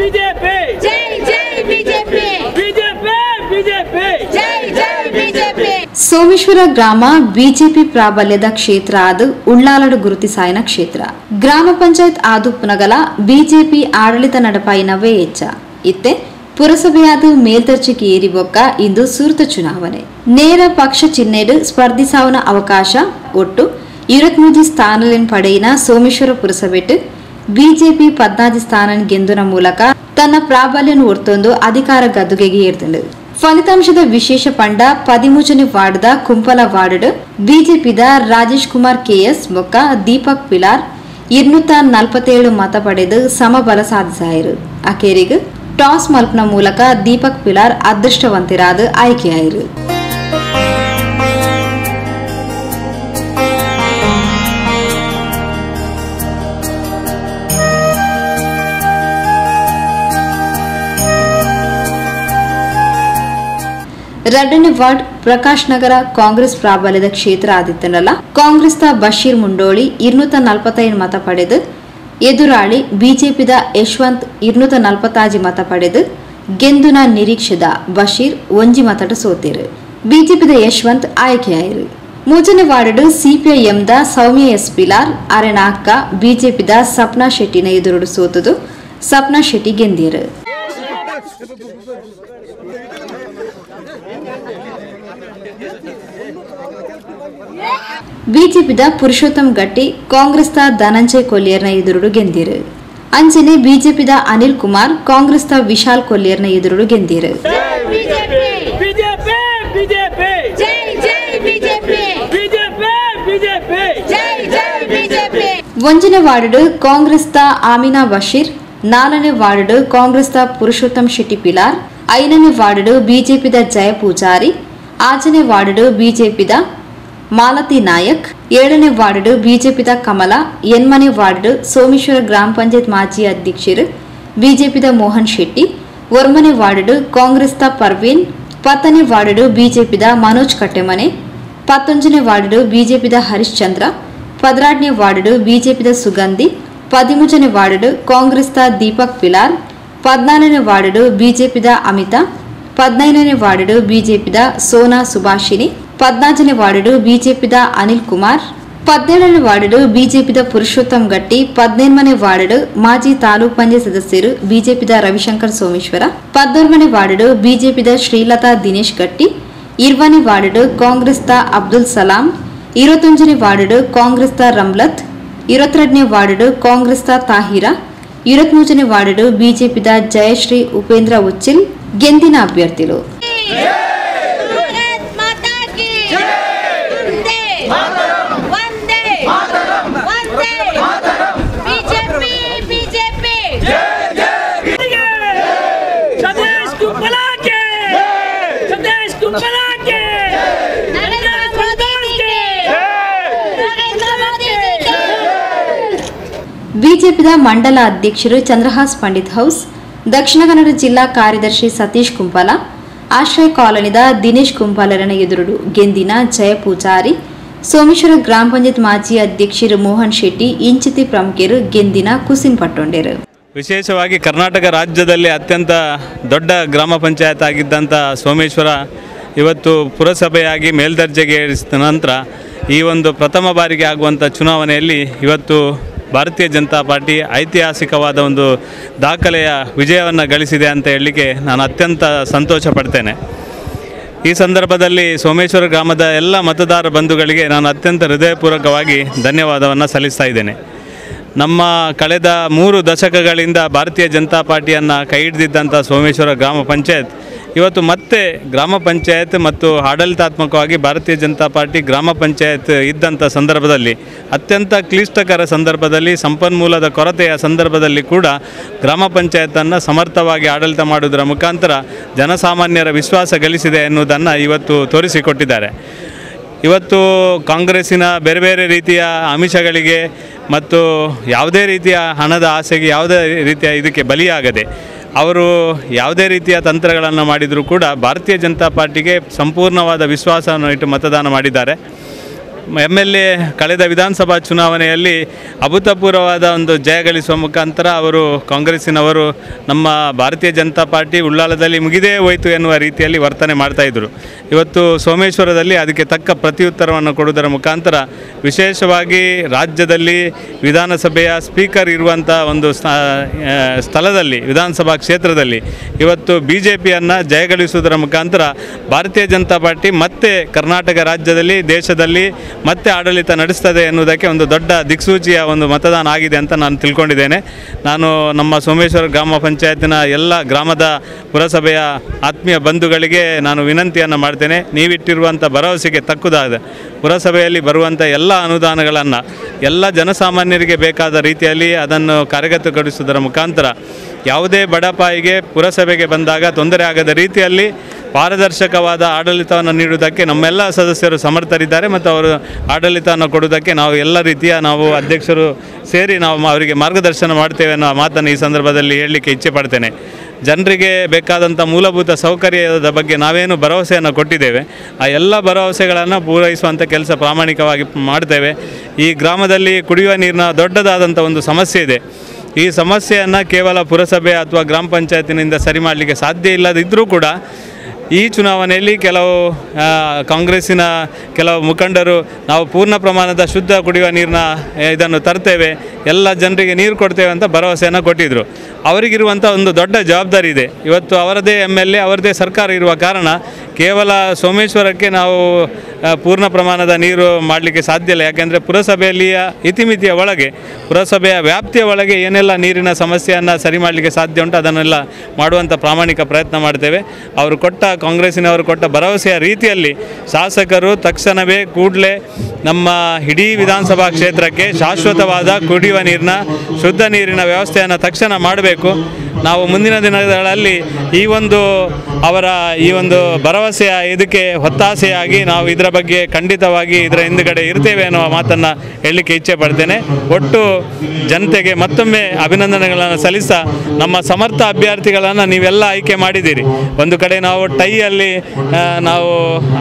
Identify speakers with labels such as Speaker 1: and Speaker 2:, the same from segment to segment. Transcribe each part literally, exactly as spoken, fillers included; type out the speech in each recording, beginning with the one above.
Speaker 1: BJP ಜೈ ಜೈ BJP BJP BJP ಜೈ ಜೈ ಬಿಜೆಪಿ.
Speaker 2: ಸೋಮೇಶ್ವರ ಗ್ರಾಮ ಬಿಜೆಪಿ ಪ್ರಾಬಲ್ಯದ ಕ್ಷೇತ್ರ ಆದ ಉಳ್ಳಾಲಡು ಗುರುತಿಸಾಯನ ಕ್ಷೇತ್ರ. ಗ್ರಾಮ ಪಂಚಾಯತ್ ಆದು ಪುನಗಲ ಬಿಜೆಪಿ ಆಡಳಿತ ನಡಪಾಯಿನವೇ ಹೆಚ್ಚ. ಇತ್ತೆ ಪುರಸಭೆಯಾದ ಮೇಲ್ದರ್ಜೆಗೆ ಏರಿ ಬೊಕ್ಕ ಇಂದು ಸೂರ್ತ ಚುನಾವಣೆ. ನೇರ ಪಕ್ಷ ಚಿಹ್ನೆಡು ಸ್ಪರ್ಧಿಸಾವನ ಅವಕಾಶ ಒಟ್ಟು ಇರುವತ್ಮೂಜಿ ಸ್ಥಾನಲೆನ್ ಪಡೆಯಿನ ಸೋಮೇಶ್ವರ ಪುರಸಭೆಟ್ ಬಿಜೆಪಿ ಪದ್ನಾಜಿ ಸ್ಥಾನ ಗೆಂದುನ ಮೂಲಕ ತನ್ನ ಪ್ರಾಬಲ್ಯವನ್ನು ಹೊರ್ತೊಂದು ಅಧಿಕಾರ ಗದ್ದುಗೆಗೆ ಏರ್ದಂಡು. ಫಲಿತಾಂಶದ ವಿಶೇಷ ಪಂಡ ಪದಿಮೂಜನೇ ವಾರ್ಡ್ದ ಕುಂಪಲ ವಾರ್ಡ್ ಬಿಜೆಪಿದ ರಾಜೇಶ್ ಕುಮಾರ್ ಕೆಎಸ್ ಬೊಕ್ಕ ದೀಪಕ್ ಪಿಲಾರ್ ಇರ್ನೂತ ನಲ್ವತ್ತೇಳು ಮತ ಪಡೆದು ಸಮಬಲ ಸಾಧಿಸಾಯಿರು. ಅಕೇರಿಗ್ ಟಾಸ್ ಮಲ್ಪ್ನ ಮೂಲಕ ದೀಪಕ್ ಪಿಲಾರ್ ಅದೃಷ್ಟವಂತರಾದ ಆಯ್ಕೆಯಾಯಿರು. ಎರಡನೇ ವಾರ್ಡ್ ಪ್ರಕಾಶ್ ನಗರ ಕಾಂಗ್ರೆಸ್ ಪ್ರಾಬಲ್ಯದ ಕ್ಷೇತ್ರ ಆದಿತ್ತನಲ್ಲ. ಕಾಂಗ್ರೆಸ್ನ ಬಶೀರ್ ಮುಂಡೋಳಿ ಇರ್ನೂತ ನಲ್ವತ್ತೈದು ಮತ ಪಡೆದು ಎದುರಾಳಿ ಬಿಜೆಪಿದ ಯಶವಂತ್ ಇರ್ನೂತ ನಲ್ವತ್ತಾಜಿ ಮತ ಪಡೆದು ಗೆಂದುನ ನಿರೀಕ್ಷೆದ ಬಶೀರ್ ಒಂಜಿ ಮತಟ ಸೋತೇರು. ಬಿಜೆಪಿದ ಯಶವಂತ್ ಆಯ್ಕೆಯಾಯಿರು. ಮೂಜನೇ ವಾರ್ಡ್ ಸಿಪಿಐಎಂದ ಸೌಮ್ಯ ಎಸ್ ಪಿಲಾರ್ ಅರೆನ ಅಕ್ಕ ಬಿಜೆಪಿದ ಸಪ್ನಾ ಶೆಟ್ಟಿನ ಎದುರುಡು ಸೋತದು. ಸಪ್ನಾ ಶೆಟ್ಟಿ ಗೆಂದಿರು. ಬಿಜೆಪಿದ ಪುರುಷೋತ್ತಮ್ ಗಟ್ಟಿ ಕಾಂಗ್ರೆಸ್ನ ಧನಂಜಯ್ ಕೊಲ್ಲಿಯರ್ನ ಎದುರುಡು ಗೆಂದಿರು. ಅಂಚನೆ ಬಿಜೆಪಿದ ಅನಿಲ್ ಕುಮಾರ್ ಕಾಂಗ್ರೆಸ್ನ ವಿಶಾಲ್ ಕೊಲ್ಲಿಯರ್ನ ಎದುರುಡು ಗೆಂದಿರು. ಒಂಜನೇ ವಾರ್ಡ್ ಕಾಂಗ್ರೆಸ್ನ ಆಮಿನಾ ಬಶೀರ್, ನಾಲ್ಕನೇ ವಾರ್ಡ್ ಕಾಂಗ್ರೆಸ್ನ ಪುರುಷೋತ್ತಮ್ ಶೆಟ್ಟಿ ಪಿಲಾರ್, ಐದನೇ ವಾರ್ಡ್ ಬಿಜೆಪಿದ ಜಯ ಪೂಜಾರಿ, ಆರನೇ ವಾರ್ಡ್ ಬಿಜೆಪಿದ ಮಾಲತಿ ನಾಯಕ್, ಏಳನೇ ವಾರ್ಡ್ ಬಿಜೆಪಿದ ಕಮಲ, ಎನ್ಮನೇ ವಾರ್ಡ್ ಸೋಮೇಶ್ವರ ಗ್ರಾಮ ಪಂಚಾಯತ್ ಮಾಜಿ ಅಧ್ಯಕ್ಷರು ಬಿಜೆಪಿದ ಮೋಹನ್ ಶೆಟ್ಟಿ, ಒರ್ಮನೆ ವಾರ್ಡ್ ಕಾಂಗ್ರೆಸ್ನ ಪರ್ವೀನ್, ಪತ್ತನೇ ವಾರ್ಡ್ ಬಿಜೆಪಿದ ಮನೋಜ್ ಕಟ್ಟೆಮನೆ, ಪತ್ತೊಂಜನೇ ವಾರ್ಡ್ ಬಿಜೆಪಿದ ಹರಿಶ್ಚಂದ್ರ, ಪದ್ರಾಡನೇ ವಾರ್ಡ್ ಬಿಜೆಪಿದ ಸುಗಂಧಿ, ಪದಿಮೂಜನೇ ವಾರ್ಡ್ ಕಾಂಗ್ರೆಸ್ನ ದೀಪಕ್ ಪಿಲಾರ್, ಪದ್ನಾಲ್ಕನೇ ವಾರ್ಡ್ ಬಿಜೆಪಿದ ಅಮಿತಾ, ಪದ್ನೈದನೇ ವಾರ್ಡ್ ಬಿಜೆಪಿದ ಸೋನಾ ಸುಭಾಷಿನಿ, ಪದ್ನಾಲ್ಕನೇ ವಾರ್ಡ್ ಬಿಜೆಪಿದ ಅನಿಲ್ ಕುಮಾರ್, ಪದಿನೇಳನೇ ವಾರ್ಡ್ ಬಿಜೆಪಿದ ಪುರುಷೋತ್ತಮ್ ಗಟ್ಟಿ, ಪದಿನೆಂಟನೇ ವಾರ್ಡ್ ಮಾಜಿ ತಾಲೂಕ್ ಪಂಚಾಯತ್ ಸದಸ್ಯರು ಬಿಜೆಪಿದ ರವಿಶಂಕರ್ ಸೋಮೇಶ್ವರ, ಪದ್ನೊಂಬತ್ತನೇ ವಾರ್ಡ್ ಬಿಜೆಪಿದ ಶ್ರೀಲತಾ ದಿನೇಶ್ ಗಟ್ಟಿ, ಇರ್ವನೇ ವಾರ್ಡ್ ಕಾಂಗ್ರೆಸ್ನ ಅಬ್ದುಲ್ ಸಲಾಂ, ಇರುವತ್ತೊಂದನೇ ವಾರ್ಡ್ ಕಾಂಗ್ರೆಸ್ನ ರಮ್ಲತ್, ಇರುವತ್ತೆರಡನೇ ವಾರ್ಡ್ ಕಾಂಗ್ರೆಸ್ನ ತಾಹಿರಾ, ಇರುವತ್ಮೂರನೇ ವಾರ್ಡ್ ಬಿಜೆಪಿದ ಜಯಶ್ರೀ ಉಪೇಂದ್ರ ಉಚ್ಚಿಲ್ ಗೆಂದಿನ ಅಭ್ಯರ್ಥಿಗಳು. ಬಿಜೆಪಿದ ಮಂಡಲ ಅಧ್ಯಕ್ಷರು ಚಂದ್ರಹಾಸ್ ಪಂಡಿತ್ ಹೌಸ್, ದಕ್ಷಿಣ ಕನ್ನಡ ಜಿಲ್ಲಾ ಕಾರ್ಯದರ್ಶಿ ಸತೀಶ್ ಕುಂಪಲ, ಆಶ್ರಯ ಕಾಲೋನಿದ ದಿನೇಶ್ ಕುಂಪಲರನ ಎದುರುಡು ಗೆಂದಿನ ಜಯ ಪೂಜಾರಿ, ಸೋಮೇಶ್ವರ ಗ್ರಾಮ ಪಂಚಾಯತ್ ಮಾಜಿ ಅಧ್ಯಕ್ಷರು ಮೋಹನ್ ಶೆಟ್ಟಿ ಇಂಚಿತಿ ಪ್ರಮುಖರು ಗೆಂದಿನ ಕುಸಿನ್ ಪಟ್ಟೊಂಡರು.
Speaker 3: ವಿಶೇಷವಾಗಿ ಕರ್ನಾಟಕ ರಾಜ್ಯದಲ್ಲಿ ಅತ್ಯಂತ ದೊಡ್ಡ ಗ್ರಾಮ ಪಂಚಾಯತ್ ಆಗಿದ್ದಂಥ ಸೋಮೇಶ್ವರ ಇವತ್ತು ಪುರಸಭೆಯಾಗಿ ಮೇಲ್ದರ್ಜೆಗೆ ಏರಿಸಿದ ನಂತರ ಈ ಒಂದು ಪ್ರಥಮ ಬಾರಿಗೆ ಆಗುವಂಥ ಚುನಾವಣೆಯಲ್ಲಿ ಇವತ್ತು ಭಾರತೀಯ ಜನತಾ ಪಾರ್ಟಿ ಐತಿಹಾಸಿಕವಾದ ಒಂದು ದಾಖಲೆಯ ವಿಜಯವನ್ನು ಗಳಿಸಿದೆ ಅಂತ ಹೇಳಲಿಕ್ಕೆ ನಾನು ಅತ್ಯಂತ ಸಂತೋಷ ಪಡ್ತೇನೆ. ಈ ಸಂದರ್ಭದಲ್ಲಿ ಸೋಮೇಶ್ವರ ಗ್ರಾಮದ ಎಲ್ಲ ಮತದಾರ ಬಂಧುಗಳಿಗೆ ನಾನು ಅತ್ಯಂತ ಹೃದಯಪೂರ್ವಕವಾಗಿ ಧನ್ಯವಾದವನ್ನು ಸಲ್ಲಿಸ್ತಾ ಇದ್ದೇನೆ. ನಮ್ಮ ಕಳೆದ ಮೂರು ದಶಕಗಳಿಂದ ಭಾರತೀಯ ಜನತಾ ಪಾರ್ಟಿಯನ್ನು ಕೈ ಹಿಡಿದಿದ್ದಂಥ ಸೋಮೇಶ್ವರ ಗ್ರಾಮ ಪಂಚಾಯತ್ ಇವತ್ತು ಮತ್ತೆ ಗ್ರಾಮ ಪಂಚಾಯತ್ ಮತ್ತು ಆಡಳಿತಾತ್ಮಕವಾಗಿ ಭಾರತೀಯ ಜನತಾ ಪಾರ್ಟಿ ಗ್ರಾಮ ಪಂಚಾಯತ್ ಇದ್ದಂಥ ಸಂದರ್ಭದಲ್ಲಿ ಅತ್ಯಂತ ಕ್ಲಿಷ್ಟಕರ ಸಂದರ್ಭದಲ್ಲಿ ಸಂಪನ್ಮೂಲದ ಕೊರತೆಯ ಸಂದರ್ಭದಲ್ಲಿ ಕೂಡ ಗ್ರಾಮ ಪಂಚಾಯತನ್ನು ಸಮರ್ಥವಾಗಿ ಆಡಳಿತ ಮಾಡುವುದರ ಮುಖಾಂತರ ಜನಸಾಮಾನ್ಯರ ವಿಶ್ವಾಸ ಗಳಿಸಿದೆ ಎನ್ನುವುದನ್ನು ಇವತ್ತು ತೋರಿಸಿಕೊಟ್ಟಿದ್ದಾರೆ. ಇವತ್ತು ಕಾಂಗ್ರೆಸ್ಸಿನ ಬೇರೆ ಬೇರೆ ರೀತಿಯ ಆಮಿಷಗಳಿಗೆ ಮತ್ತು ಯಾವುದೇ ರೀತಿಯ ಹಣದ ಆಸೆಗೆ ಯಾವುದೇ ರೀತಿಯ ಇದಕ್ಕೆ ಬಲಿಯಾಗದೆ ಅವರು ಯಾವುದೇ ರೀತಿಯ ತಂತ್ರಗಳನ್ನು ಮಾಡಿದರೂ ಕೂಡ ಭಾರತೀಯ ಜನತಾ ಪಾರ್ಟಿಗೆ ಸಂಪೂರ್ಣವಾದ ವಿಶ್ವಾಸವನ್ನು ಇಟ್ಟು ಮತದಾನ ಮಾಡಿದ್ದಾರೆ. ಎಮ್ ಎಲ್ ಎ ಕಳೆದ ವಿಧಾನಸಭಾ ಚುನಾವಣೆಯಲ್ಲಿ ಅಭೂತಪೂರ್ವವಾದ ಒಂದು ಜಯ ಗಳಿಸುವ ಮುಖಾಂತರ ಅವರು ಕಾಂಗ್ರೆಸ್ಸಿನವರು ನಮ್ಮ ಭಾರತೀಯ ಜನತಾ ಪಾರ್ಟಿ ಉಳ್ಳಾಲದಲ್ಲಿ ಮುಗಿದೇ ಹೋಯಿತು ಎನ್ನುವ ರೀತಿಯಲ್ಲಿ ವರ್ತನೆ ಮಾಡ್ತಾಯಿದ್ರು. ಇವತ್ತು ಸೋಮೇಶ್ವರದಲ್ಲಿ ಅದಕ್ಕೆ ತಕ್ಕ ಪ್ರತ್ಯುತ್ತರವನ್ನು ಕೊಡುವುದರ ಮುಖಾಂತರ ವಿಶೇಷವಾಗಿ ರಾಜ್ಯದಲ್ಲಿ ವಿಧಾನಸಭೆಯ ಸ್ಪೀಕರ್ ಇರುವಂಥ ಒಂದು ಸ್ಥಳದಲ್ಲಿ ವಿಧಾನಸಭಾ ಕ್ಷೇತ್ರದಲ್ಲಿ ಇವತ್ತು ಬಿ ಜೆ ಪಿಯನ್ನು ಜಯಗಳಿಸುವುದರ ಮುಖಾಂತರ ಭಾರತೀಯ ಜನತಾ ಪಾರ್ಟಿ ಮತ್ತೆ ಕರ್ನಾಟಕ ರಾಜ್ಯದಲ್ಲಿ ದೇಶದಲ್ಲಿ ಮತ್ತೆ ಆಡಳಿತ ನಡೆಸ್ತದೆ ಎನ್ನುವುದಕ್ಕೆ ಒಂದು ದೊಡ್ಡ ದಿಕ್ಸೂಚಿಯ ಒಂದು ಮತದಾನ ಆಗಿದೆ ಅಂತ ನಾನು ತಿಳ್ಕೊಂಡಿದ್ದೇನೆ. ನಾನು ನಮ್ಮ ಸೋಮೇಶ್ವರ ಗ್ರಾಮ ಪಂಚಾಯತಿನ ಎಲ್ಲ ಗ್ರಾಮದ ಪುರಸಭೆಯ ಆತ್ಮೀಯ ಬಂಧುಗಳಿಗೆ ನಾನು ವಿನಂತಿಯನ್ನು ಮಾಡ್ತೇನೆ. ನೀವಿಟ್ಟಿರುವಂಥ ಭರವಸೆಗೆ ತಕ್ಕುದಾದ ಪುರಸಭೆಯಲ್ಲಿ ಬರುವಂಥ ಎಲ್ಲ ಅನುದಾನಗಳನ್ನು ಎಲ್ಲ ಜನಸಾಮಾನ್ಯರಿಗೆ ಬೇಕಾದ ರೀತಿಯಲ್ಲಿ ಅದನ್ನು ಕಾರ್ಯಗತಗೊಳಿಸುವುದರ ಮುಖಾಂತರ ಯಾವುದೇ ಬಡಪಾಯಿಗೆ ಪುರಸಭೆಗೆ ಬಂದಾಗ ತೊಂದರೆ ಆಗದ ರೀತಿಯಲ್ಲಿ ಪಾರದರ್ಶಕವಾದ ಆಡಳಿತವನ್ನು ನೀಡುವುದಕ್ಕೆ ನಮ್ಮೆಲ್ಲ ಸದಸ್ಯರು ಸಮರ್ಥರಿದ್ದಾರೆ ಮತ್ತು ಅವರು ಆಡಳಿತವನ್ನು ಕೊಡುವುದಕ್ಕೆ ನಾವು ಎಲ್ಲ ರೀತಿಯ ನಾವು ಅಧ್ಯಕ್ಷರು ಸೇರಿ ನಾವು ಅವರಿಗೆ ಮಾರ್ಗದರ್ಶನ ಮಾಡ್ತೇವೆ ಅನ್ನೋ ಮಾತನ್ನು ಈ ಸಂದರ್ಭದಲ್ಲಿ ಹೇಳಲಿಕ್ಕೆ ಇಚ್ಛೆ ಪಡ್ತೇನೆ. ಜನರಿಗೆ ಬೇಕಾದಂಥ ಮೂಲಭೂತ ಸೌಕರ್ಯದ ಬಗ್ಗೆ ನಾವೇನು ಭರವಸೆಯನ್ನು ಕೊಟ್ಟಿದ್ದೇವೆ ಆ ಎಲ್ಲ ಭರವಸೆಗಳನ್ನು ಪೂರೈಸುವಂಥ ಕೆಲಸ ಪ್ರಾಮಾಣಿಕವಾಗಿ ಮಾಡ್ತೇವೆ. ಈ ಗ್ರಾಮದಲ್ಲಿ ಕುಡಿಯುವ ನೀರಿನ ದೊಡ್ಡದಾದಂಥ ಒಂದು ಸಮಸ್ಯೆ ಇದೆ. ಈ ಸಮಸ್ಯೆಯನ್ನು ಕೇವಲ ಪುರಸಭೆ ಅಥವಾ ಗ್ರಾಮ ಪಂಚಾಯತಿನಿಂದ ಸರಿ ಮಾಡಲಿಕ್ಕೆ ಸಾಧ್ಯ ಇಲ್ಲದಿದ್ದರೂ ಕೂಡ ಈ ಚುನಾವಣೆಯಲ್ಲಿ ಕೆಲವು ಕಾಂಗ್ರೆಸ್ಸಿನ ಕೆಲವು ಮುಖಂಡರು ನಾವು ಪೂರ್ಣ ಪ್ರಮಾಣದ ಶುದ್ಧ ಕುಡಿಯುವ ನೀರಿನ ಇದನ್ನು ತರ್ತೇವೆ, ಎಲ್ಲ ಜನರಿಗೆ ನೀರು ಕೊಡ್ತೇವೆ ಅಂತ ಭರವಸೆಯನ್ನು ಕೊಟ್ಟಿದ್ದರು. ಅವರಿಗಿರುವಂಥ ಒಂದು ದೊಡ್ಡ ಜವಾಬ್ದಾರಿ ಇದೆ. ಇವತ್ತು ಅವರದೇ ಎಮ್ ಎಲ್ ಎ ಅವರದೇ ಸರ್ಕಾರ ಇರುವ ಕಾರಣ ಕೇವಲ ಸೋಮೇಶ್ವರಕ್ಕೆ ನಾವು ಪೂರ್ಣ ಪ್ರಮಾಣದ ನೀರು ಮಾಡಲಿಕ್ಕೆ ಸಾಧ್ಯ ಇಲ್ಲ. ಯಾಕೆಂದರೆ ಪುರಸಭೆಯಲ್ಲಿಯ ಇತಿಮಿತಿಯ ಒಳಗೆ ಪುರಸಭೆಯ ವ್ಯಾಪ್ತಿಯ ಒಳಗೆ ಏನೆಲ್ಲ ನೀರಿನ ಸಮಸ್ಯೆಯನ್ನು ಸರಿ ಮಾಡಲಿಕ್ಕೆ ಸಾಧ್ಯ ಉಂಟು ಅದನ್ನೆಲ್ಲ ಮಾಡುವಂಥ ಪ್ರಾಮಾಣಿಕ ಪ್ರಯತ್ನ ಮಾಡ್ತೇವೆ. ಅವರು ಕೊಟ್ಟ ಕಾಂಗ್ರೆಸ್ಸಿನವರು ಕೊಟ್ಟ ಭರವಸೆಯ ರೀತಿಯಲ್ಲಿ ಶಾಸಕರು ತಕ್ಷಣವೇ ಕೂಡಲೇ ನಮ್ಮ ಇಡೀ ವಿಧಾನಸಭಾ ಕ್ಷೇತ್ರಕ್ಕೆ ಶಾಶ್ವತವಾದ ಕುಡಿಯುವ ನೀರಿನ ಶುದ್ಧ ನೀರಿನ ವ್ಯವಸ್ಥೆಯನ್ನು ತಕ್ಷಣ ಮಾಡಬೇಕು. ನಾವು ಮುಂದಿನ ದಿನಗಳಲ್ಲಿ ಈ ಒಂದು ಅವರ ಈ ಒಂದು ಭರವಸೆಯ ಇದಕ್ಕೆ ಒತ್ತಾಸೆಯಾಗಿ ನಾವು ಇದರ ಬಗ್ಗೆ ಖಂಡಿತವಾಗಿ ಇದರ ಹಿಂದುಗಡೆ ಇರ್ತೇವೆ ಅನ್ನುವ ಮಾತನ್ನು ಹೇಳಲಿಕ್ಕೆ ಇಚ್ಛೆ ಪಡ್ತೇನೆ. ಒಟ್ಟು ಜನತೆಗೆ ಮತ್ತೊಮ್ಮೆ ಅಭಿನಂದನೆಗಳನ್ನು ಸಲ್ಲಿಸ್ತಾ ನಮ್ಮ ಸಮರ್ಥ ಅಭ್ಯರ್ಥಿಗಳನ್ನು ನೀವೆಲ್ಲ ಆಯ್ಕೆ ಮಾಡಿದ್ದೀರಿ. ಒಂದು ಕಡೆ ನಾವು ಟೈಯಲ್ಲಿ ನಾವು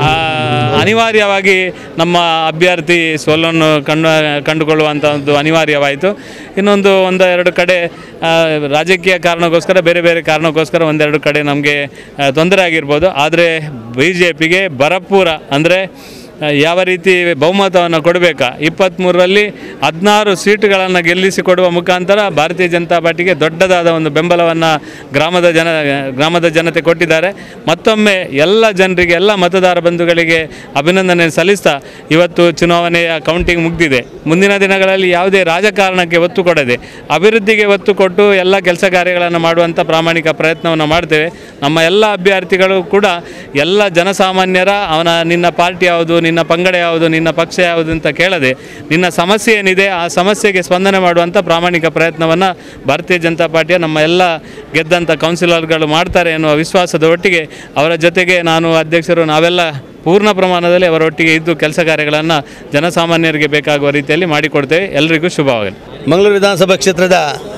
Speaker 3: ಅನಿವಾರ್ಯವಾಗಿ ನಮ್ಮ ಅಭ್ಯರ್ಥಿ ಸೋಲನ್ನು ಕಂಡು ಕಂಡುಕೊಳ್ಳುವಂಥ ಒಂದು ಅನಿವಾರ್ಯವಾಯಿತು. ಇನ್ನೊಂದು ಒಂದು ಎರಡು ಕಡೆ ರಾಜಕೀಯ ಕಾರಣಕ್ಕೋಸ್ಕರ ಬೇರೆ ಬೇರೆ ಕಾರಣಕ್ಕೋಸ್ಕರ ಒಂದೆರಡು ಕಡೆ ನಮಗೆ ತೊಂದರೆ ಆಗಿರ್ಬೋದು. ಆದರೆ ಬಿ ಜೆ ಪಿಗೆ ಭರಪೂರ ಅಂದರೆ ಯಾವ ರೀತಿ ಬಹುಮತವನ್ನು ಕೊಡಬೇಕಾ ಇಪ್ಪತ್ತ್ಮೂರರಲ್ಲಿ ಹದಿನಾರು ಸೀಟುಗಳನ್ನು ಗೆಲ್ಲಿಸಿಕೊಡುವ ಮುಖಾಂತರ ಭಾರತೀಯ ಜನತಾ ಪಾರ್ಟಿಗೆ ದೊಡ್ಡದಾದ ಒಂದು ಬೆಂಬಲವನ್ನು ಗ್ರಾಮದ ಜನ ಗ್ರಾಮದ ಜನತೆ ಕೊಟ್ಟಿದ್ದಾರೆ. ಮತ್ತೊಮ್ಮೆ ಎಲ್ಲ ಜನರಿಗೆ ಎಲ್ಲ ಮತದಾರ ಬಂಧುಗಳಿಗೆ ಅಭಿನಂದನೆ ಸಲ್ಲಿಸ್ತಾ ಇವತ್ತು ಚುನಾವಣೆಯ ಕೌಂಟಿಂಗ್ ಮುಗಿದಿದೆ. ಮುಂದಿನ ದಿನಗಳಲ್ಲಿ ಯಾವುದೇ ರಾಜಕಾರಣಕ್ಕೆ ಒತ್ತು ಕೊಡದೆ ಅಭಿವೃದ್ಧಿಗೆ ಒತ್ತು ಕೊಟ್ಟು ಎಲ್ಲ ಕೆಲಸ ಕಾರ್ಯಗಳನ್ನು ಮಾಡುವಂಥ ಪ್ರಾಮಾಣಿಕ ಪ್ರಯತ್ನವನ್ನು ಮಾಡ್ತೇವೆ. ನಮ್ಮ ಎಲ್ಲ ಅಭ್ಯರ್ಥಿಗಳು ಕೂಡ ಎಲ್ಲ ಜನಸಾಮಾನ್ಯರ ಅವನ ನಿನ್ನ ಪಾರ್ಟಿ ಯಾವುದು, ನಿನ್ನ ಪಂಗಡ ಯಾವುದು, ನಿನ್ನ ಪಕ್ಷ ಯಾವುದು ಅಂತ ಕೇಳದೆ ನಿನ್ನ ಸಮಸ್ಯೆ ಏನಿದೆ ಆ ಸಮಸ್ಯೆಗೆ ಸ್ಪಂದನೆ ಮಾಡುವಂಥ ಪ್ರಾಮಾಣಿಕ ಪ್ರಯತ್ನವನ್ನು ಭಾರತೀಯ ಜನತಾ ಪಾರ್ಟಿಯ ನಮ್ಮ ಎಲ್ಲ ಗೆದ್ದಂಥ ಕೌನ್ಸಿಲರ್ಗಳು ಮಾಡ್ತಾರೆ ಎನ್ನುವ ವಿಶ್ವಾಸದ ಒಟ್ಟಿಗೆ ಅವರ ಜೊತೆಗೆ ನಾನು ಅಧ್ಯಕ್ಷರು ನಾವೆಲ್ಲ ಪೂರ್ಣ ಪ್ರಮಾಣದಲ್ಲಿ ಅವರೊಟ್ಟಿಗೆ ಇದ್ದು ಕೆಲಸ ಕಾರ್ಯಗಳನ್ನು ಜನಸಾಮಾನ್ಯರಿಗೆ ಬೇಕಾಗುವ ರೀತಿಯಲ್ಲಿ ಮಾಡಿಕೊಡ್ತೇವೆ. ಎಲ್ಲರಿಗೂ ಶುಭವಾಗಲಿ.
Speaker 4: ಮಂಗಳೂರು ವಿಧಾನಸಭಾ ಕ್ಷೇತ್ರದ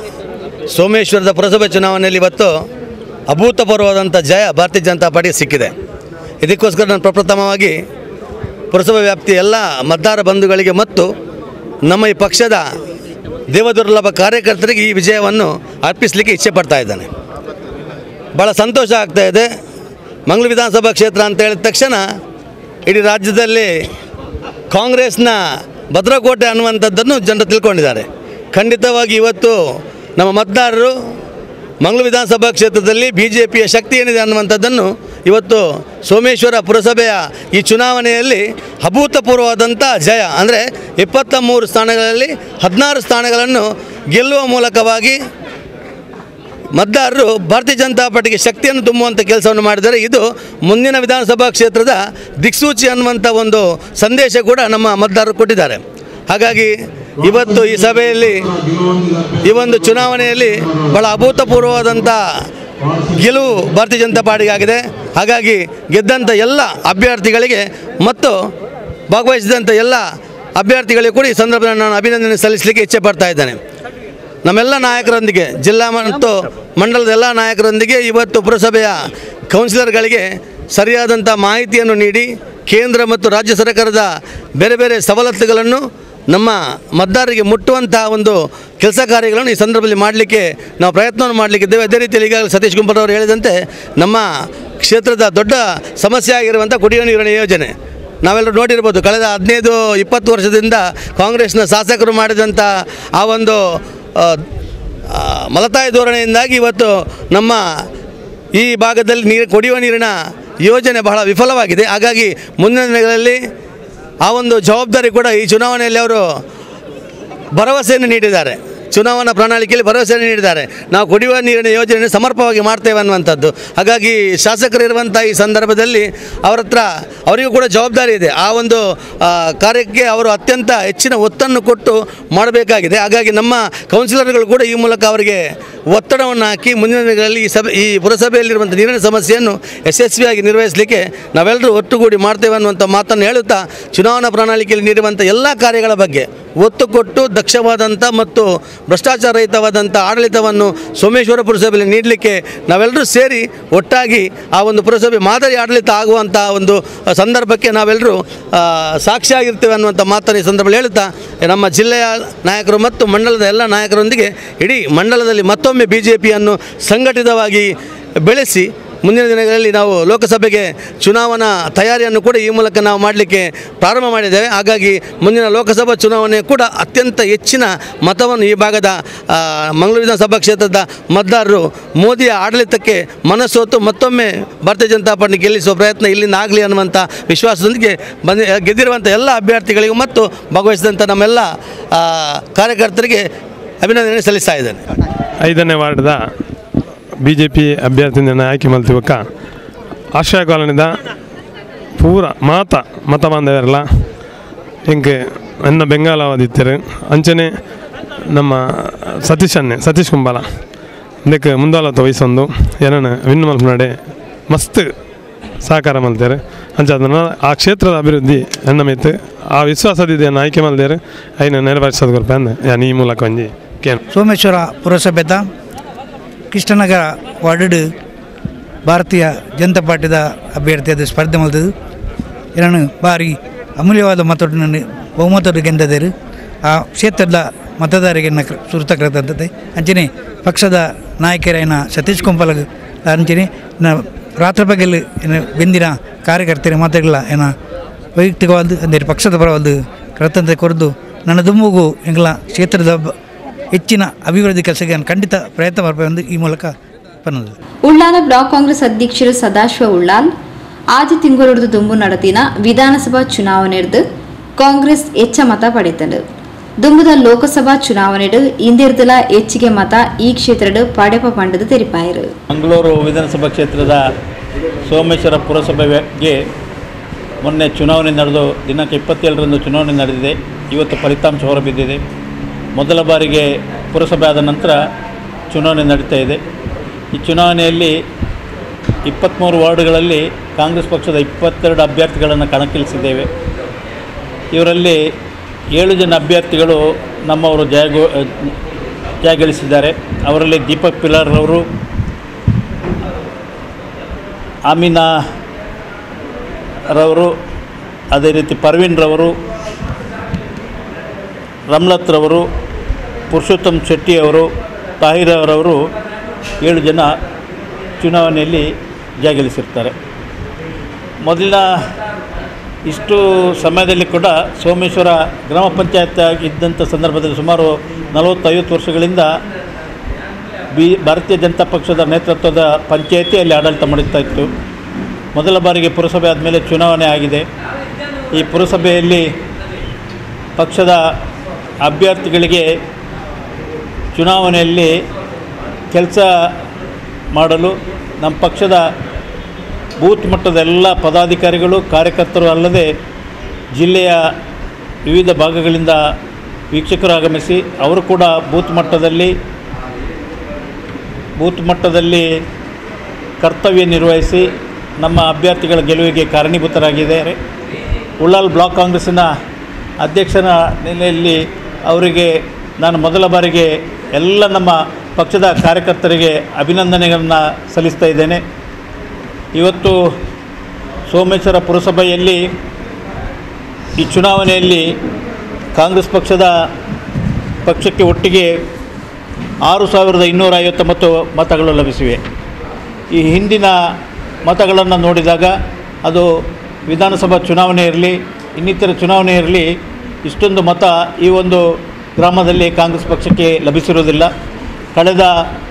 Speaker 4: ಸೋಮೇಶ್ವರದ ಪುರಸಭೆ ಚುನಾವಣೆಯಲ್ಲಿ ಇವತ್ತು ಅಭೂತಪೂರ್ವವಾದಂಥ ಜಯ ಭಾರತೀಯ ಜನತಾ ಪಾರ್ಟಿಗೆ ಸಿಕ್ಕಿದೆ. ಇದಕ್ಕೋಸ್ಕರ ನಾನು ಪ್ರಪ್ರಥಮವಾಗಿ ಪುರಸಭೆ ವ್ಯಾಪ್ತಿಯ ಎಲ್ಲ ಮತದಾರ ಬಂಧುಗಳಿಗೆ ಮತ್ತು ನಮ್ಮ ಈ ಪಕ್ಷದ ದೇವದುರ್ಲಭ ಕಾರ್ಯಕರ್ತರಿಗೆ ಈ ವಿಜಯವನ್ನು ಅರ್ಪಿಸಲಿಕ್ಕೆ ಇಚ್ಛೆ ಪಡ್ತಾ ಇದ್ದಾನೆ. ಭಾಳ ಸಂತೋಷ ಆಗ್ತಾಯಿದೆ. ಮಂಗಳೂರು ವಿಧಾನಸಭಾ ಕ್ಷೇತ್ರ ಅಂತ ಹೇಳಿದ ತಕ್ಷಣ ಇಡೀ ರಾಜ್ಯದಲ್ಲಿ ಕಾಂಗ್ರೆಸ್ನ ಭದ್ರಕೋಟೆ ಅನ್ನುವಂಥದ್ದನ್ನು ಜನರು ತಿಳ್ಕೊಂಡಿದ್ದಾರೆ. ಖಂಡಿತವಾಗಿ ಇವತ್ತು ನಮ್ಮ ಮತದಾರರು ಮಂಗಳೂರು ವಿಧಾನಸಭಾ ಕ್ಷೇತ್ರದಲ್ಲಿ ಬಿ ಜೆ ಪಿಯ ಶಕ್ತಿ ಏನಿದೆ ಅನ್ನುವಂಥದ್ದನ್ನು ಇವತ್ತು ಸೋಮೇಶ್ವರ ಪುರಸಭೆಯ ಈ ಚುನಾವಣೆಯಲ್ಲಿ ಅಭೂತಪೂರ್ವವಾದಂಥ ಜಯ ಅಂದರೆ ಇಪ್ಪತ್ತ ಮೂರು ಸ್ಥಾನಗಳಲ್ಲಿ ಹದಿನಾರು ಸ್ಥಾನಗಳನ್ನು ಗೆಲ್ಲುವ ಮೂಲಕವಾಗಿ ಮತದಾರರು ಭಾರತೀಯ ಜನತಾ ಪಾರ್ಟಿಗೆ ಶಕ್ತಿಯನ್ನು ತುಂಬುವಂಥ ಕೆಲಸವನ್ನು ಮಾಡಿದ್ದಾರೆ. ಇದು ಮುಂದಿನ ವಿಧಾನಸಭಾ ಕ್ಷೇತ್ರದ ದಿಕ್ಸೂಚಿ ಅನ್ನುವಂಥ ಒಂದು ಸಂದೇಶ ಕೂಡ ನಮ್ಮ ಮತದಾರರು ಕೊಟ್ಟಿದ್ದಾರೆ. ಹಾಗಾಗಿ ಇವತ್ತು ಈ ಸಭೆಯಲ್ಲಿ ಈ ಒಂದು ಚುನಾವಣೆಯಲ್ಲಿ ಭಾಳ ಅಭೂತಪೂರ್ವವಾದಂಥ ಗೆಲುವು ಭಾರತೀಯ ಜನತಾ ಪಾರ್ಟಿಗೆ ಆಗಿದೆ. ಹಾಗಾಗಿ ಗೆದ್ದಂಥ ಎಲ್ಲ ಅಭ್ಯರ್ಥಿಗಳಿಗೆ ಮತ್ತು ಭಾಗವಹಿಸಿದಂಥ ಎಲ್ಲ ಅಭ್ಯರ್ಥಿಗಳಿಗೆ ಕೂಡ ಈ ಸಂದರ್ಭದಲ್ಲಿ ನಾನು ಅಭಿನಂದನೆ ಸಲ್ಲಿಸಲಿಕ್ಕೆ ಇಚ್ಛೆ ಪಡ್ತಾ ಇದ್ದೇನೆ. ನಮ್ಮೆಲ್ಲ ನಾಯಕರೊಂದಿಗೆ ಜಿಲ್ಲಾ ಮತ್ತು ಮಂಡಲದ ಎಲ್ಲ ನಾಯಕರೊಂದಿಗೆ ಇವತ್ತು ಪುರಸಭೆಯ ಕೌನ್ಸಿಲರ್ಗಳಿಗೆ ಸರಿಯಾದಂಥ ಮಾಹಿತಿಯನ್ನು ನೀಡಿ ಕೇಂದ್ರ ಮತ್ತು ರಾಜ್ಯ ಸರ್ಕಾರದ ಬೇರೆ ಬೇರೆ ಸವಲತ್ತುಗಳನ್ನು ನಮ್ಮ ಮತದಾರರಿಗೆ ಮುಟ್ಟುವಂಥ ಒಂದು ಕೆಲಸ ಕಾರ್ಯಗಳನ್ನು ಈ ಸಂದರ್ಭದಲ್ಲಿ ಮಾಡಲಿಕ್ಕೆ ನಾವು ಪ್ರಯತ್ನವನ್ನು ಮಾಡಲಿಕ್ಕಿದ್ದೇವೆ. ಅದೇ ರೀತಿಯಲ್ಲಿ ಈಗಾಗಲೇ ಸತೀಶ್ ಕುಂಬಾರ್ ಅವರು ಹೇಳಿದಂತೆ ನಮ್ಮ ಕ್ಷೇತ್ರದ ದೊಡ್ಡ ಸಮಸ್ಯೆ ಆಗಿರುವಂಥ ಕುಡಿಯುವ ನೀರಿನ ಯೋಜನೆ ನಾವೆಲ್ಲರೂ ನೋಡಿರ್ಬೋದು. ಕಳೆದ ಹದಿನೈದು ಇಪ್ಪತ್ತು ವರ್ಷದಿಂದ ಕಾಂಗ್ರೆಸ್ನ ಶಾಸಕರು ಮಾಡಿದಂಥ ಆ ಒಂದು ಮಲತಾಯಿ ಧೋರಣೆಯಿಂದಾಗಿ ಇವತ್ತು ನಮ್ಮ ಈ ಭಾಗದಲ್ಲಿ ನೀರು ಕುಡಿಯುವ ನೀರಿನ ಯೋಜನೆ ಬಹಳ ವಿಫಲವಾಗಿದೆ. ಹಾಗಾಗಿ ಮುಂದಿನ ದಿನಗಳಲ್ಲಿ ಆ ಒಂದು ಜವಾಬ್ದಾರಿ ಕೂಡ ಈ ಚುನಾವಣೆಯಲ್ಲಿ ಅವರು ಭರವಸೆಯನ್ನು ನೀಡಿದ್ದಾರೆ. ಚುನಾವಣಾ ಪ್ರಣಾಳಿಕೆಯಲ್ಲಿ ಭರವಸೆಯನ್ನು ನೀಡಿದ್ದಾರೆ. ನಾವು ಕುಡಿಯುವ ನೀರಿನ ಯೋಜನೆಯನ್ನು ಸಮರ್ಪಕವಾಗಿ ಮಾಡ್ತೇವೆ ಅನ್ನುವಂಥದ್ದು. ಹಾಗಾಗಿ ಶಾಸಕರಿರುವಂಥ ಈ ಸಂದರ್ಭದಲ್ಲಿ ಅವರ ಹತ್ರ ಅವರಿಗೂ ಕೂಡ ಜವಾಬ್ದಾರಿ ಇದೆ. ಆ ಒಂದು ಕಾರ್ಯಕ್ಕೆ ಅವರು ಅತ್ಯಂತ ಹೆಚ್ಚಿನ ಒತ್ತನ್ನು ಕೊಟ್ಟು ಮಾಡಬೇಕಾಗಿದೆ. ಹಾಗಾಗಿ ನಮ್ಮ ಕೌನ್ಸಿಲರ್ಗಳು ಕೂಡ ಈ ಮೂಲಕ ಅವರಿಗೆ ಒತ್ತಡವನ್ನು ಹಾಕಿ ಮುಂದಿನ ದಿನಗಳಲ್ಲಿ ಈ ಸಭೆ ಈ ಪುರಸಭೆಯಲ್ಲಿರುವಂಥ ನೀರಿನ ಸಮಸ್ಯೆಯನ್ನು ಯಶಸ್ವಿಯಾಗಿ ನಿರ್ವಹಿಸಲಿಕ್ಕೆ ನಾವೆಲ್ಲರೂ ಒಟ್ಟುಗೂಡಿ ಮಾಡ್ತೇವೆ ಅನ್ನುವಂಥ ಮಾತನ್ನು ಹೇಳುತ್ತಾ ಚುನಾವಣಾ ಪ್ರಣಾಳಿಕೆಯಲ್ಲಿ ನೀಡುವಂಥ ಎಲ್ಲ ಕಾರ್ಯಗಳ ಬಗ್ಗೆ ಒತ್ತು ಕೊಟ್ಟು ದಕ್ಷವಾದಂಥ ಮತ್ತು ಭ್ರಷ್ಟಾಚಾರ ರಹಿತವಾದಂಥ ಆಡಳಿತವನ್ನು ಸೋಮೇಶ್ವರ ಪುರಸಭೆಯಲ್ಲಿ ನೀಡಲಿಕ್ಕೆ ನಾವೆಲ್ಲರೂ ಸೇರಿ ಒಟ್ಟಾಗಿ ಆ ಒಂದು ಪುರಸಭೆ ಮಾದರಿ ಆಡಳಿತ ಆಗುವಂಥ ಒಂದು ಸಂದರ್ಭಕ್ಕೆ ನಾವೆಲ್ಲರೂ ಸಾಕ್ಷಿಯಾಗಿರ್ತೇವೆ ಅನ್ನುವಂಥ ಮಾತನ್ನು ಈ ಸಂದರ್ಭದಲ್ಲಿ ಹೇಳುತ್ತಾ ನಮ್ಮ ಜಿಲ್ಲೆಯ ನಾಯಕರು ಮತ್ತು ಮಂಡಲದ ಎಲ್ಲ ನಾಯಕರೊಂದಿಗೆ ಇಡೀ ಮಂಡಲದಲ್ಲಿ ಮತ್ತೊಮ್ಮೆ ಬಿ ಜೆ ಪಿಯನ್ನು ಸಂಘಟಿತವಾಗಿ ಬೆಳೆಸಿ ಮುಂದಿನ ದಿನಗಳಲ್ಲಿ ನಾವು ಲೋಕಸಭೆಗೆ ಚುನಾವಣಾ ತಯಾರಿಯನ್ನು ಕೂಡ ಈ ಮೂಲಕ ನಾವು ಮಾಡಲಿಕ್ಕೆ ಪ್ರಾರಂಭ ಮಾಡಿದ್ದೇವೆ. ಹಾಗಾಗಿ ಮುಂದಿನ ಲೋಕಸಭಾ ಚುನಾವಣೆ ಕೂಡ ಅತ್ಯಂತ ಹೆಚ್ಚಿನ ಮತವನ್ನು ಈ ಭಾಗದ ಮಂಗಳೂರು ವಿಧಾನಸಭಾ ಕ್ಷೇತ್ರದ ಮತದಾರರು ಮೋದಿಯ ಆಡಳಿತಕ್ಕೆ ಮನಸೋತು ಮತ್ತೊಮ್ಮೆ ಭಾರತೀಯ ಜನತಾ ಪಾರ್ಟಿ ಗೆಲ್ಲಿಸುವ ಪ್ರಯತ್ನ ಇಲ್ಲಿಂದ ಆಗಲಿ ಅನ್ನುವಂಥ ವಿಶ್ವಾಸದೊಂದಿಗೆ ಬಂದು ಗೆದ್ದಿರುವಂಥ ಎಲ್ಲ ಅಭ್ಯರ್ಥಿಗಳಿಗೂ ಮತ್ತು ಭಾಗವಹಿಸಿದಂಥ ನಮ್ಮೆಲ್ಲ ಕಾರ್ಯಕರ್ತರಿಗೆ ಅಭಿನಂದನೆ ಸಲ್ಲಿಸ್ತಾ ಇದ್ದೇನೆ.
Speaker 5: ಐದನೇ ವಾರ್ಡ್ದ ಬಿ ಜೆ ಪಿ ಅಭ್ಯರ್ಥಿಯನ್ನು ಆಯ್ಕೆ ಮಾಡ್ತೀವಕ್ಕ ಆಶ್ರಯ ಕಾಲೋನಿದ ಪೂರ ಮಾತ ಮತ ಬಾಂಧವರೆಲ್ಲ ಹಿಂಗೆ ನನ್ನ ಬೆಂಗಾಲವಾದಿತ್ತರು ಅಂಚನೆ ನಮ್ಮ ಸತೀಶನ್ನೇ ಸತೀಶ್ ಕುಂಬಾಲ ಅದಕ್ಕೆ ಮುಂದಾಲತ್ತ ವಯಸ್ಸೊಂದು ಏನನ್ನು ವಿನ್ ಮಲ್ಪನಾಡೆ ಮಸ್ತ್ ಸಹಕಾರ ಮಾಡ್ತಾರೆ ಅಂಚಾದ ಆ ಕ್ಷೇತ್ರದ ಅಭಿವೃದ್ಧಿ ನನ್ನ ಮೇತು ಆ ವಿಶ್ವಾಸದಿದೆಯನ್ನು ಆಯ್ಕೆ ಮಾಡಿದ್ದಾರೆ ಐನ ನೆರವೇರಿಸೋದು ಕೊರಪೆ ಅಂದೆ ನಾನು ಈ ಮೂಲಕ ಒಂಜಿ ಕೇನು
Speaker 6: ಸೋಮೇಶ್ವರ ಪುರಸಭೆದ ಕೃಷ್ಣನಗರ ವಾರ್ಡ್ ಭಾರತೀಯ ಜನತಾ ಪಾರ್ಟಿದ ಅಭ್ಯರ್ಥಿಯಾದ ಸ್ಪರ್ಧೆ ಮಾಡಿದ್ದು ನಾನು ಭಾರಿ ಅಮೂಲ್ಯವಾದ ಮತವನ್ನು ಬಹುಮತದ ಗೆಂದರು. ಆ ಕ್ಷೇತ್ರದ ಮತದಾರರಿಗೆ ಸುರತಕ್ಕಂಥದ್ದೇ ಅಂಚನೆ ಪಕ್ಷದ ನಾಯಕರೇನ ಸತೀಶ್ ಕುಂಬಾಲ ಅಂಚನೆ ರಾತ್ರಿ ಬಗೆಲ್ ಏನು ಬೆಂದಿನ ಕಾರ್ಯಕರ್ತರ ಮಾತುಗಳ ಏನ ವೈಯಕ್ತಿಕವಾದ ಅಂದರೆ ಪಕ್ಷದ ಪರವಾದ ಕೃತಜ್ಞತೆ ಕೊರದು ನನ್ನ ದುಮ್ಮುಗೂ ಎಂಗಳ ಕ್ಷೇತ್ರದ ಹೆಚ್ಚಿನ ಅಭಿವೃದ್ಧಿ ಕೆಲಸಕ್ಕೆ ಖಂಡಿತ ಪ್ರಯತ್ನ ಮಾಡಬೇಕು ಈ ಮೂಲಕ ಪನ್ನದು.
Speaker 2: ಉಳ್ಳಾಲ ಬ್ಲಾಕ್ ಕಾಂಗ್ರೆಸ್ ಅಧ್ಯಕ್ಷರು ಸದಾಶಿವ ಉಳ್ಳಾಲ್ ಆದಿ ತಿಂಗಳು ದುಂಬು ನಡೆದಿನ ವಿಧಾನಸಭಾ ಚುನಾವಣೆದು ಕಾಂಗ್ರೆಸ್ ಹೆಚ್ಚ ಮತ ಪಡೆತಂಡು ದುಂಬುದ ಲೋಕಸಭಾ ಚುನಾವಣೆಡು ಇಂದಿರ್ದಲ ಹೆಚ್ಚಿಗೆ ಮತ ಈ ಕ್ಷೇತ್ರದ ಪಡೆಪ ಪಂಡದು ತೆರಿಪಾಯರು.
Speaker 7: ಮಂಗಳೂರು ವಿಧಾನಸಭಾ ಕ್ಷೇತ್ರದ ಸೋಮೇಶ್ವರ ಪುರಸಭೆಗೆ ಮೊನ್ನೆ ಚುನಾವಣೆ ನಡೆದು ದಿನಾಂಕ ಇಪ್ಪತ್ತೇಳರಂದು ಚುನಾವಣೆ ನಡೆದಿದೆ. ಇವತ್ತು ಫಲಿತಾಂಶ ಹೊರಬಿದ್ದಿದೆ. ಮೊದಲ ಬಾರಿಗೆ ಪುರಸಭೆ ಆದ ನಂತರ ಚುನಾವಣೆ ನಡೀತಾ ಇದೆ. ಈ ಚುನಾವಣೆಯಲ್ಲಿ ಇಪ್ಪತ್ತ್ಮೂರು ವಾರ್ಡುಗಳಲ್ಲಿ ಕಾಂಗ್ರೆಸ್ ಪಕ್ಷದ ಇಪ್ಪತ್ತೆರಡು ಅಭ್ಯರ್ಥಿಗಳನ್ನು ಕಣಕ್ಕಿಳಿಸಿದ್ದೇವೆ. ಇವರಲ್ಲಿ ಏಳು ಜನ ಅಭ್ಯರ್ಥಿಗಳು ನಮ್ಮವರು ಜಯಗೋ ಜಯಗಳಿಸಿದ್ದಾರೆ. ಅವರಲ್ಲಿ ದೀಪಕ್ ಪಿಲಾರ್ರವರು, ಆಮಿನಾ ರವರು, ಅದೇ ರೀತಿ ಪರ್ವೀನ್ ರವರು, ರಮ್ಲತ್ರವರು, ಪುರುಷೋತ್ತಮ್ ಶೆಟ್ಟಿಯವರು, ತಾಹಿರವರವರು ಏಳು ಜನ ಚುನಾವಣೆಯಲ್ಲಿ ಜಯಗಳಿಸಿರ್ತಾರೆ. ಮೊದಲ ಇಷ್ಟು ಸಮಯದಲ್ಲಿ ಕೂಡ ಸೋಮೇಶ್ವರ ಗ್ರಾಮ ಪಂಚಾಯತ್ ಇದ್ದಂಥ ಸಂದರ್ಭದಲ್ಲಿ ಸುಮಾರು ನಲವತ್ತೈವತ್ತು ವರ್ಷಗಳಿಂದ ಬಿ ಭಾರತೀಯ ಜನತಾ ಪಕ್ಷದ ನೇತೃತ್ವದ ಪಂಚಾಯತಿಯಲ್ಲಿ ಆಡಳಿತ ಮಾಡುತ್ತಾ ಇತ್ತು. ಮೊದಲ ಬಾರಿಗೆ ಪುರಸಭೆ ಆದಮೇಲೆ ಚುನಾವಣೆ ಆಗಿದೆ. ಈ ಪುರಸಭೆಯಲ್ಲಿ ಪಕ್ಷದ ಅಭ್ಯರ್ಥಿಗಳಿಗೆ ಚುನಾವಣೆಯಲ್ಲಿ ಕೆಲಸ ಮಾಡಲು ನಮ್ಮ ಪಕ್ಷದ ಬೂತ್ ಮಟ್ಟದ ಎಲ್ಲ ಪದಾಧಿಕಾರಿಗಳು ಕಾರ್ಯಕರ್ತರು ಅಲ್ಲದೆ ಜಿಲ್ಲೆಯ ವಿವಿಧ ಭಾಗಗಳಿಂದ ವೀಕ್ಷಕರು ಆಗಮಿಸಿ ಅವರು ಕೂಡ ಬೂತ್ ಮಟ್ಟದಲ್ಲಿ ಬೂತ್ ಮಟ್ಟದಲ್ಲಿ ಕರ್ತವ್ಯ ನಿರ್ವಹಿಸಿ ನಮ್ಮ ಅಭ್ಯರ್ಥಿಗಳ ಗೆಲುವಿಗೆ ಕಾರಣೀಭೂತರಾಗಿದ್ದಾರೆ. ಉಳ್ಳಾಲ್ ಬ್ಲಾಕ್ ಕಾಂಗ್ರೆಸ್ಸಿನ ಅಧ್ಯಕ್ಷನ ನೆಲೆಯಲ್ಲಿ ಅವರಿಗೆ ನಾನು ಮೊದಲ ಬಾರಿಗೆ ಎಲ್ಲ ನಮ್ಮ ಪಕ್ಷದ ಕಾರ್ಯಕರ್ತರಿಗೆ ಅಭಿನಂದನೆಗಳನ್ನು ಸಲ್ಲಿಸ್ತಾ ಇದ್ದೇನೆ. ಇವತ್ತು ಸೋಮೇಶ್ವರ ಪುರಸಭೆಯಲ್ಲಿ ಈ ಚುನಾವಣೆಯಲ್ಲಿ ಕಾಂಗ್ರೆಸ್ ಪಕ್ಷದ ಪಕ್ಷಕ್ಕೆ ಒಟ್ಟಿಗೆ ಆರು ಸಾವಿರದ ಇನ್ನೂರ ಐವತ್ತೊಂಬತ್ತು ಮತಗಳು ಲಭಿಸಿವೆ. ಈ ಹಿಂದಿನ ಮತಗಳನ್ನು ನೋಡಿದಾಗ ಅದು ವಿಧಾನಸಭಾ ಚುನಾವಣೆ ಇರಲಿ, ಇನ್ನಿತರ ಚುನಾವಣೆ ಇರಲಿ, ಇಷ್ಟೊಂದು ಮತ ಈ ಒಂದು ಗ್ರಾಮದಲ್ಲಿ ಕಾಂಗ್ರೆಸ್ ಪಕ್ಷಕ್ಕೆ ಲಭಿಸಿರುವುದಿಲ್ಲ. ಕಳೆದ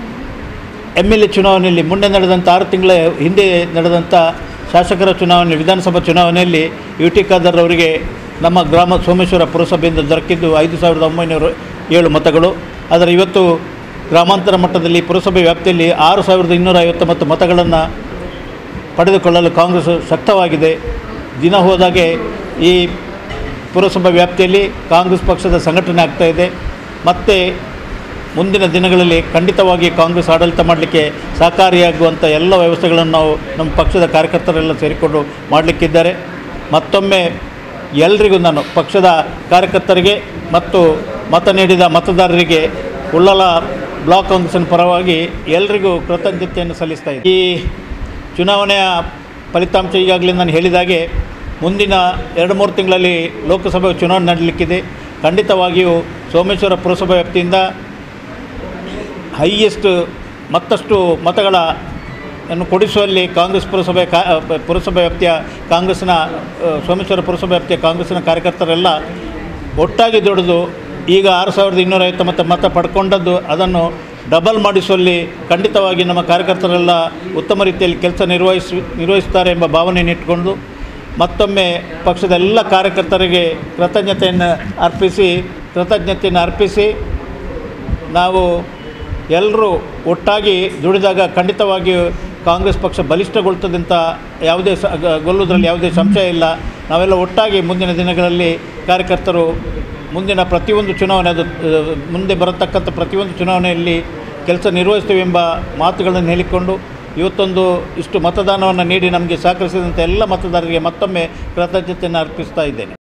Speaker 7: ಎಮ್ ಎಲ್ ಎ ಚುನಾವಣೆಯಲ್ಲಿ ಮುಂದೆ ನಡೆದಂಥ ಆರು ತಿಂಗಳ ಹಿಂದೆ ನಡೆದಂಥ ಶಾಸಕರ ಚುನಾವಣೆ, ವಿಧಾನಸಭಾ ಚುನಾವಣೆಯಲ್ಲಿ ಯು ಟಿ ಖಾದರ್ ಅವರಿಗೆ ನಮ್ಮ ಗ್ರಾಮ ಸೋಮೇಶ್ವರ ಪುರಸಭೆಯಿಂದ ದೊರಕಿದ್ದು ಐದು ಸಾವಿರದ ಒಂಬೈನೂರ ಏಳು ಮತಗಳು. ಆದರೆ ಇವತ್ತು ಗ್ರಾಮಾಂತರ ಮಟ್ಟದಲ್ಲಿ ಪುರಸಭೆ ವ್ಯಾಪ್ತಿಯಲ್ಲಿ ಆರು ಸಾವಿರದ ಇನ್ನೂರ ಐವತ್ತೊಂಬತ್ತು ಮತಗಳನ್ನು ಪಡೆದುಕೊಳ್ಳಲು ಕಾಂಗ್ರೆಸ್ ಶಕ್ತವಾಗಿದೆ. ದಿನ ಹೋದಾಗೆ ಈ ಪುರಸಭಾ ವ್ಯಾಪ್ತಿಯಲ್ಲಿ ಕಾಂಗ್ರೆಸ್ ಪಕ್ಷದ ಸಂಘಟನೆ ಆಗ್ತಾಯಿದೆ. ಮತ್ತು ಮುಂದಿನ ದಿನಗಳಲ್ಲಿ ಖಂಡಿತವಾಗಿ ಕಾಂಗ್ರೆಸ್ ಆಡಳಿತ ಮಾಡಲಿಕ್ಕೆ ಸಹಕಾರಿಯಾಗುವಂಥ ಎಲ್ಲ ವ್ಯವಸ್ಥೆಗಳನ್ನು ನಾವು ನಮ್ಮ ಪಕ್ಷದ ಕಾರ್ಯಕರ್ತರೆಲ್ಲ ಸೇರಿಕೊಂಡು ಮಾಡಲಿಕ್ಕಿದ್ದಾರೆ. ಮತ್ತೊಮ್ಮೆ ಎಲ್ರಿಗೂ ನಾನು ಪಕ್ಷದ ಕಾರ್ಯಕರ್ತರಿಗೆ ಮತ್ತು ಮತ ನೀಡಿದ ಮತದಾರರಿಗೆ ಉಳ್ಳಾಲ ಬ್ಲಾಕ್ ಕಾಂಗ್ರೆಸ್ಸಿನ ಪರವಾಗಿ ಎಲ್ರಿಗೂ ಕೃತಜ್ಞತೆಯನ್ನು ಸಲ್ಲಿಸ್ತಾ ಇದ್ದೀನಿ. ಈ ಚುನಾವಣೆಯ ಫಲಿತಾಂಶ ಈಗಾಗಲೇ ನಾನು ಹೇಳಿದಾಗೆ ಮುಂದಿನ ಎರಡು ಮೂರು ತಿಂಗಳಲ್ಲಿ ಲೋಕಸಭೆ ಚುನಾವಣೆ ನಡೆಯಲಿಕ್ಕಿದೆ. ಖಂಡಿತವಾಗಿಯೂ ಸೋಮೇಶ್ವರ ಪುರಸಭೆ ವ್ಯಾಪ್ತಿಯಿಂದ ಹೈಯೆಸ್ಟ್ ಮತ್ತಷ್ಟು ಮತಗಳ ಅನ್ನು ಕೊಡಿಸುವಲ್ಲಿ ಕಾಂಗ್ರೆಸ್ ಪುರಸಭೆ ಕಾ ಪುರಸಭೆ ವ್ಯಾಪ್ತಿಯ ಕಾಂಗ್ರೆಸ್ಸಿನ ಸೋಮೇಶ್ವರ ಪುರಸಭೆ ವ್ಯಾಪ್ತಿಯ ಕಾಂಗ್ರೆಸ್ಸಿನ ಕಾರ್ಯಕರ್ತರೆಲ್ಲ ಒಟ್ಟಾಗಿ ದುಡಿದು ಈಗ ಆರು ಸಾವಿರದ ಇನ್ನೂರ ಐವತ್ತೊಂಬತ್ತು ಮತ ಪಡ್ಕೊಂಡದ್ದು ಅದನ್ನು ಡಬಲ್ ಮಾಡಿಸುವಲ್ಲಿ ಖಂಡಿತವಾಗಿ ನಮ್ಮ ಕಾರ್ಯಕರ್ತರೆಲ್ಲ ಉತ್ತಮ ರೀತಿಯಲ್ಲಿ ಕೆಲಸ ನಿರ್ವಹಿಸಿ ನಿರ್ವಹಿಸ್ತಾರೆ ಎಂಬ ಭಾವನೆಯನ್ನು ಇಟ್ಟುಕೊಂಡು ಮತ್ತೊಮ್ಮೆ ಪಕ್ಷದ ಎಲ್ಲ ಕಾರ್ಯಕರ್ತರಿಗೆ ಕೃತಜ್ಞತೆಯನ್ನು ಅರ್ಪಿಸಿ ಕೃತಜ್ಞತೆಯನ್ನು ಅರ್ಪಿಸಿ ನಾವು ಎಲ್ಲರೂ ಒಟ್ಟಾಗಿ ದುಡಿದಾಗ ಖಂಡಿತವಾಗಿಯೂ ಕಾಂಗ್ರೆಸ್ ಪಕ್ಷ ಬಲಿಷ್ಠಗೊಳ್ತದೆ ಅಂತ ಯಾವುದೇ ಸ ಗೊಲ್ಲುವುದರಲ್ಲಿ ಯಾವುದೇ ಸಂಶಯ ಇಲ್ಲ. ನಾವೆಲ್ಲ ಒಟ್ಟಾಗಿ ಮುಂದಿನ ದಿನಗಳಲ್ಲಿ ಕಾರ್ಯಕರ್ತರು ಮುಂದಿನ ಪ್ರತಿಯೊಂದು ಚುನಾವಣೆ ಅದು ಮುಂದೆ ಬರತಕ್ಕಂಥ ಪ್ರತಿಯೊಂದು ಚುನಾವಣೆಯಲ್ಲಿ ಕೆಲಸ ನಿರ್ವಹಿಸ್ತೇವೆ ಎಂಬ ಮಾತುಗಳನ್ನು ಹೇಳಿಕೊಂಡು ಇವತ್ತೊಂದು ಇಷ್ಟು ಮತದಾನವನ್ನು ನೀಡಿ ನಮಗೆ ಸಹಕರಿಸಿದಂಥ ಎಲ್ಲ ಮತದಾರರಿಗೆ ಮತ್ತೊಮ್ಮೆ ಕೃತಜ್ಞತೆಯನ್ನು ಅರ್ಪಿಸ್ತಾ ಇದ್ದೇನೆ.